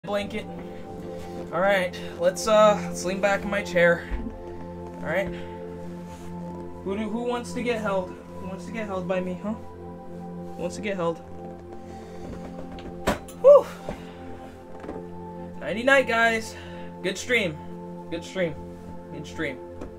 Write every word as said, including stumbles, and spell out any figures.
blanket. All right, let's uh, let's lean back in my chair. All right. Who do, who wants to get held? Who wants to get held by me, huh? Who wants to get held? Whew. Nighty night, guys. Good stream. Good stream. Good stream.